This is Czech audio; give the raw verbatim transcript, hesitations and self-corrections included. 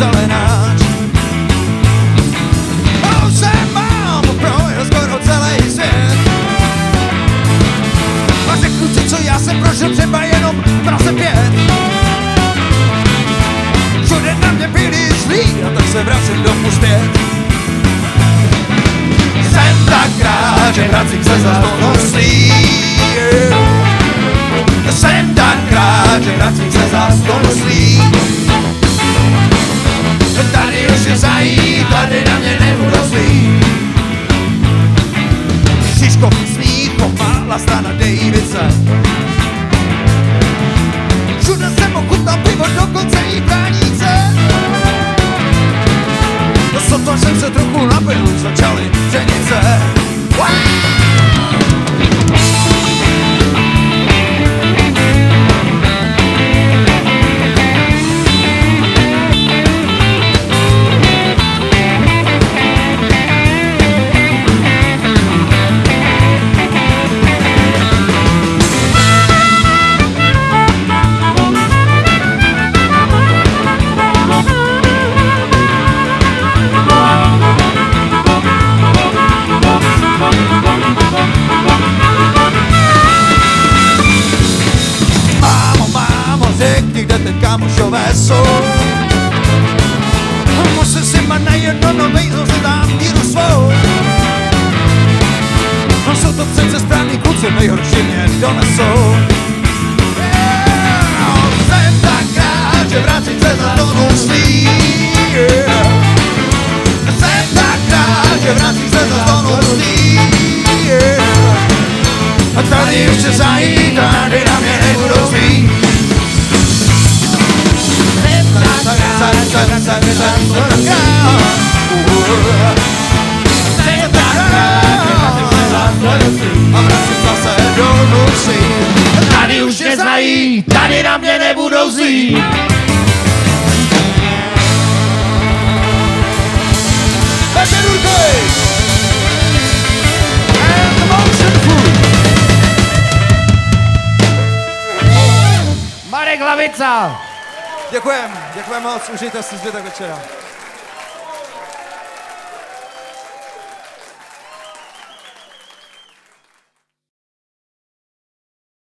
zelenáč. A už se mám projel skoro celý svět. A řeknu ti, co já jsem prožil třeba jenom v Praze pět. Všude na mě byli zlí, a tak se vracím domů zpět. Jsem tak rád, že vracím se za do noslí. Jsem tak rád, že vracím se za do noslí. Tady už je zajít, tady na mě nebudou zlí. Šiškový smích, pomála strana Davidse. Všude jsem ochutnal pivo, dokonce i bránice. Sotva jsem se trochu napil, začaly ženice. Kde teď kámošové jsou. Musím si ma na jedno novej zase dám víru svou. No jsou to přece správný kluci, nejhorší mě donesou. Yeah, jsem tak rád, že vracím se za do noslí. Yeah. Jsem tak rád, že vracím se za do noslí. Yeah. A tady ještě zajít, tady na mě nebudou zlí. Tady už mě znají, tady na mě nebudou zlí. Petr Urkoj! And Motion Food! Marek Hlavica! Děkujem, děkujem moc, užijte si zbytek večera.